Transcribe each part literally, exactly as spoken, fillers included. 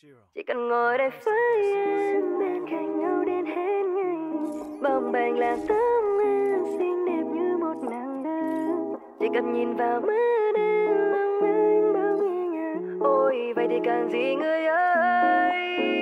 Chỉ cần ngồi đây với em, bên cạnh nhau đến hết ngày, bồng bềnh là tấm em xinh đẹp như một nàng thơ. Chỉ cần nhìn vào mắt em, lòng anh bao nhẹ nhàng. Ôi vậy thì cần gì người ơi.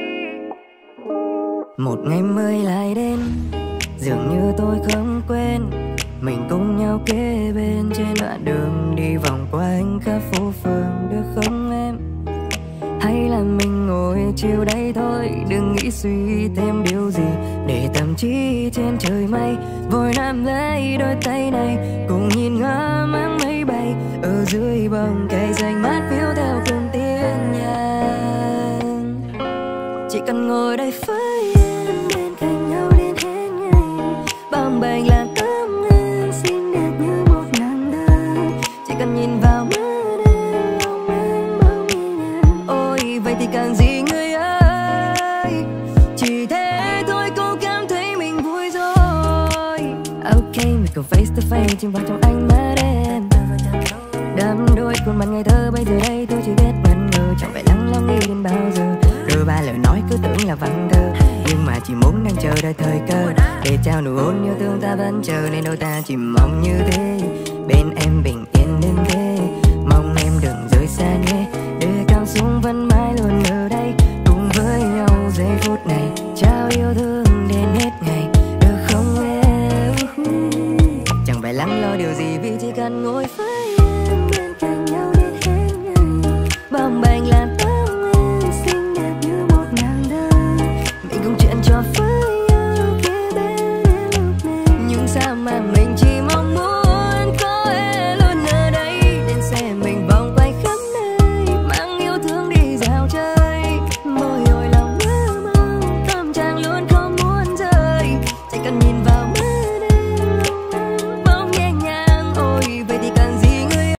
Một ngày mới lại đến, dường như tôi không quên mình cùng nhau kế bên trên đoạn đường đi vòng quanh các phố phường, được không em? Hay là mình ngồi chiều đây thôi, đừng nghĩ suy thêm điều gì, để tâm trí trên trời mây vội nắm lấy đôi tay này, cùng nhìn ngắm áng mây bay ở dưới bóng cây xanh mát phiêu theo cơn tiếng nhạc. Chỉ cần ngồi đây với em, bên cạnh nhau đến hết ngày, bồng bềnh là tấm em xinh đẹp như một nàng thơ. Chỉ cần nhìn vào mắt em, lòng anh bỗng nhẹ nhàng. Ôi vậy thì cần gì người ơi. Chỉ thế thôi cô cảm thấy mình vui rồi. Ok mình cùng face to face chìm vào trong ánh mắt em, đắm đuối khuôn mặt ngây thơ. Bây giờ đây tôi chỉ biết ngẩn ngơ, chẳng phải lắng lo nghĩ đến bao giờ. Đôi ba lời nói cứ tưởng là văn thơ, nhưng mà chỉ muốn đang chờ đợi thời cơ để trao nụ hôn yêu thương. Ta vẫn chờ nên đôi ta chỉ mong như thế, bên em bình yên đến thế. Mong em đừng rời xa nhé, để cảm xúc vẫn mãi luôn ở đây cùng với nhau giây phút này. Trao yêu thương đến hết ngày, được không em? Chẳng phải lắng lo điều gì vì chỉ cần ngồi